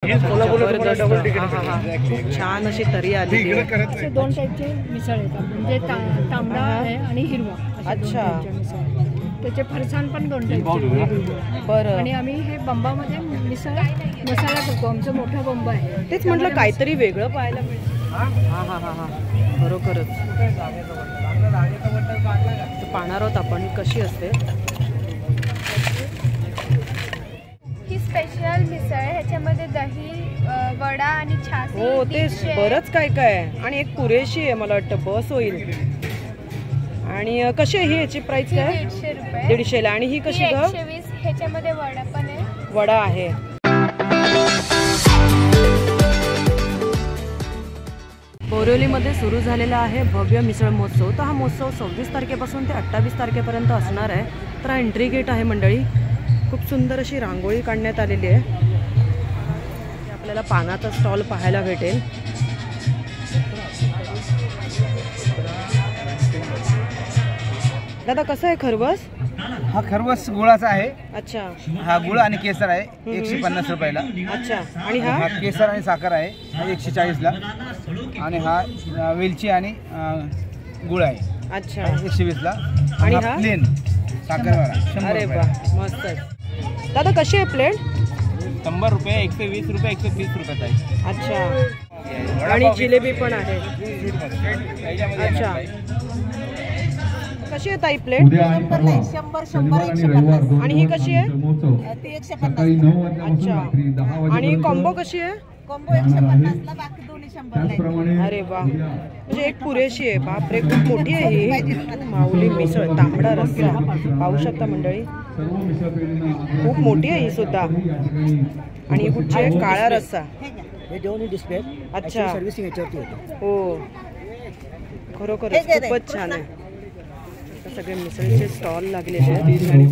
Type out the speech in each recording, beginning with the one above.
खूप छान अशी तरी आली। दोन टाईपचे मिसळ येतात, म्हणजे तांबडा आहे आणि हिरवा। अच्छा, त्याचे फरसाण पण दोन टाईपचे। बरं, आणि आम्ही हे बंबामध्ये मिसळ मसाला करतो, आमचा मोठा बंब आहे। तेच म्हटलं काहीतरी वेगळं पाहायला मिळेल। हा हा हा हा, खरोखरच पाहणार आहोत आपण कशी असते ही स्पेशल मिसळ आहे। ह्याच्यामध्ये दही, वडा आणि छास। हो, तेच बरंच काय काय आहे आणि एक पुरेशी आहे, मला वाटतं बस होईल। आणि कशी आहे ही, याची प्राइस काय? 150 रुपये। 150 ला। आणि ही कशी ग? 120। ह्याच्यामध्ये वडा पण आहे। वडा आहे। बोरिवलीमध्ये सुरू झालेला आहे भव्य मिसळ महोत्सव। तर हा महोत्सव 26 तारखेपासून ते 28 तारखेपर्यंत असणार आहे। तर हा एंट्री गेट आहे मंडळी। खूप सुंदर अशी रांगोळी काढण्यात आलेली आहे। आपल्याला पानाचा स्टॉल पाहायला भेटेल। दादा कसं आहे खरवस? हा खरवस गुळाचा आहे। अच्छा, हा गुळ आणि केसर आहे 150 रुपयाला। अच्छा, आणि हा केसर आणि साखर आहे 140 ला। आणि हा वेलची आणि गुळ आहे अच्छा 120 ला। आणि हा प्लेन साखरवाला। अरे वा, मस्त। दादा कशी आहे प्लेट? 100 रुपये, 120 रुपये, 130 रुपयाचा आहे। अच्छा, आणि जिलेबी पण आहे। अच्छा, कशी आहे ताई प्लेट? 100 आणि ही कशी आहे? 150। अच्छा, आणि कॉम्बो कशी आहे? कॉम्बो 150 ला, बाकी दोन्ही 100 ला। अरे वा, म्हणजे एक पुरेशी आहे। बापरे, खूप मोठी आहे ही माऊली मिसळ। तांबडा रस्सा पाहू शकता मंडळी, खूप मोठी आहे ही सुद्धा। आणि ही कुठची आहे? काळा रस्सा। अच्छा, हो, खरोखर खूपच छान आहे। सगळे मिसळीचे स्टॉल लागलेले आहेत।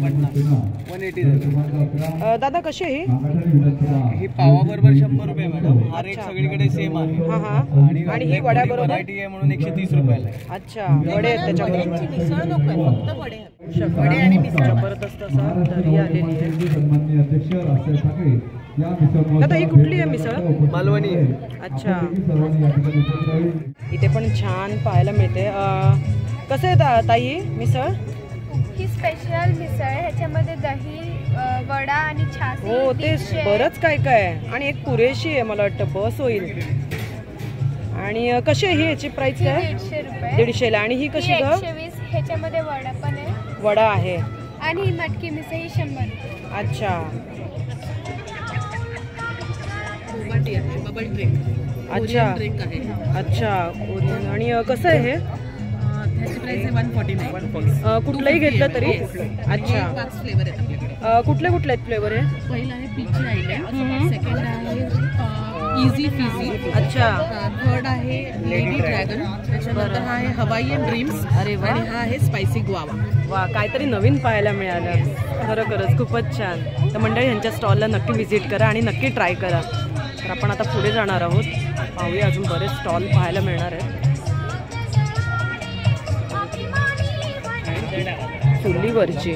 दादा कशी आहे ही? पावा बरोबर 100 रुपये मॅडम। हा रेट सगळीकडे सेम आहे। हा हा, आणि ही वड्या बरोबर व्हरायटी आहे म्हणून 130 रुपयाला आहे। अच्छा, वडे आहेत त्याच्यामध्ये। मिसळ नको, फक्त वडे। वडे आणि मिसळ जबरदस्त असा तरी आलेली आहे। दादा ही कुठली आहे मिसळ? मालवणी। अच्छा, इथे पण छान पाहायला मिळते। कसं आहे ताई मिसळ? ही स्पेशल मिसळ आहे। ह्याच्यामध्ये दही, वडा आणि छास। हो, तेच बरंच काय काय आहे आणि एक पुरेशी आहे, मला वाटतं बस होईल। आणि कशी आहे ही, याची प्राइस काय? 150 रुपये। 150 ला। आणि ही कशी ग? 120। ह्याच्यामध्ये वडा पण आहे। वडा आहे। आणि ही मटकी मिसळ ही 100। अच्छा, अच्छा अच्छा, आणि कसं आहे हे? कुठलंही घेतलं तरी? अच्छा, कुठले कुठले आहेत फ्लेवर आहे? पहिला आहे पीची आयलँड, सेकंड आहे इझी फिझी, अच्छा, थर्ड आहे लेडी ड्रॅगन, त्याच्यानंतर हा आहे हवाईयन ड्रीम्स। अरे वा, आणि हा आहे स्पायसी गुआवा। वा, काहीतरी नवीन पाहायला मिळालं, खरोखरच खूपच छान। तर मंडळी यांच्या स्टॉलला नक्की व्हिजिट करा आणि नक्की ट्राय करा। तर आपण आता पुढे जाणार आहोत, पाहूया अजून बरेच स्टॉल पाहायला मिळणार आहेत। चुलीवरची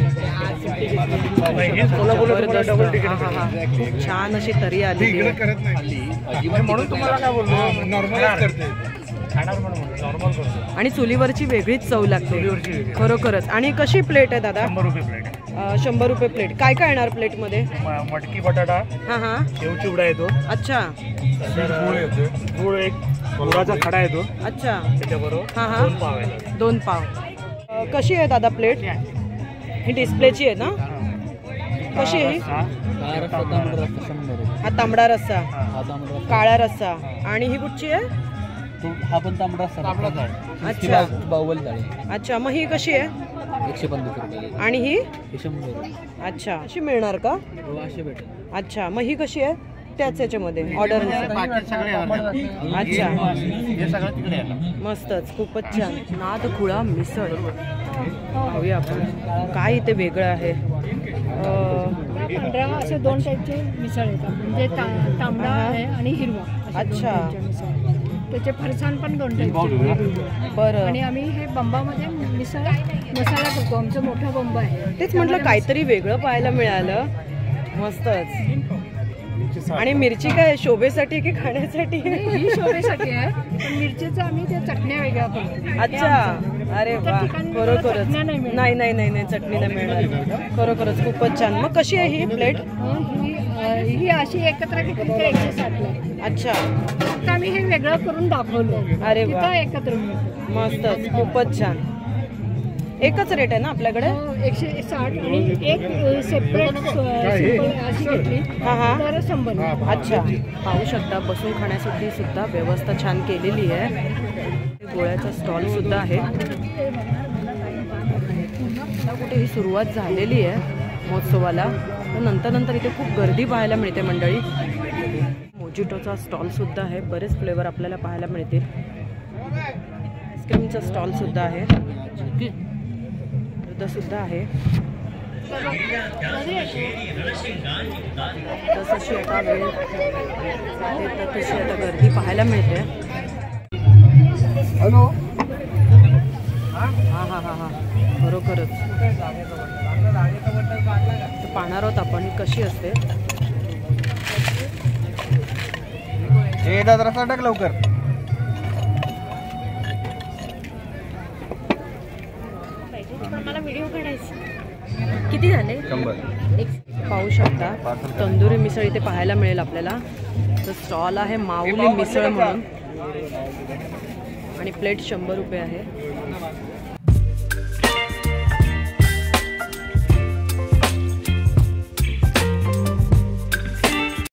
खूप छान अशी तरी आली म्हणून तुम्हाला काय बोललो, नॉर्मल करते आणि चुलीवरची वेगळीच चव लागते खरोखरच। आणि कशी प्लेट आहे दादा? 100 रुपये प्लेट। 100 रुपये प्लेट। काय काय येणार प्लेट मध्ये? मटकी बटाटा, हा हा, शेव चिवडा येतो। अच्छा, गुळ, एक गुळाचा खडा येतो। अच्छा, त्याच्याबरोबर हा हा, 2 पाव आहे। 2 पाव। कशी आहे दादा प्लेट? ही डिस्प्लेची आहे ना? कशी आहे? हा तांबडा रस्सा, काळा रस्सा। आणि ही कुठची आहे? हा पण तांबडा रस्सा। अच्छा, बाहुबली थाळी। अच्छा, मग ही कशी आहे? 150 रुपये। आणि ही? 100। अच्छा, अशी मिळणार का? अच्छा, मग ही कशी आहे? त्याच याच्यामध्ये ऑर्डर? अच्छा, मस्तच, खूपच छान। नादखुळा मिसळ पाहूया आपण काय इथे वेगळं आहे। 15 असे दोन टाईपचे मिसळ येतात, म्हणजे तांबडा आहे आणि हिरवा। अच्छा, त्याचे फरसाण पण दोन टाईपचे। बरं, आणि आम्ही हे बंबामध्ये मिसळ मसाला करतो, आमचा मोठा बंब आहे। तेच म्हटलं काहीतरी वेगळं पाहायला मिळालं, मस्तच। आणि मिरची काय शोभेसाठी की खाण्यासाठी? ही शोभेसाठी आहे, पण मिरचीचं आम्ही त्या चटण्या वेगळ्या करतो. अच्छा, अरे वा, खरोखरच. चटण्या नाही मिळणार. नाही नाही नाही नाही, चटणी नाही मिळणार. खरोखरच खूपच छान. मग कशी आहे ही प्लेट? ही अशी एकत्र घेतली तर 160 ला. अच्छा, फक्त आम्ही हे वेगळं करून दाखवलो. अरे वा. तिथं एकत्र मिळतं. मस्तच, खूपच छान. एकच रेट आहे ना आपल्याकडे? 160 आणि एक सेपरेट अशी घेतली हा हा, तर 100. अच्छा. पाहू शकता बसून खाण्यासाठी सुद्धा व्यवस्था छान केलेली आहे. गोळ्याचा स्टॉल सुद्धा आहे. आता कुठे ही सुरुवात झालेली आहे महोत्सवाला, नंतर नंतर इथे खूप गर्दी पाहायला मिळते मंडळी. मोजिटोचा स्टॉल सुद्धा आहे, बरेच फ्लेवर आपल्याला पाहायला मिळतील. आईस्क्रीमचा स्टॉल सुद्धा आहे, सुद्धा आहे. तशी आता वेळ आहे तर तशी आता गर्दी पाहायला मिळते. हॅलो. हा हा हा हा, खरोखरच पाहणार आहोत आपण कशी असते. हे दादा रस्ता टाक लवकर. मला व्हिडिओ काढायचा. किती झाले? 100. पाहू शकता तंदुरी मिसळ इथे पाहायला मिळेल आपल्याला. तर स्टॉल आहे माऊली मिसळ म्हणून आणि प्लेट 100 रुपये आहे.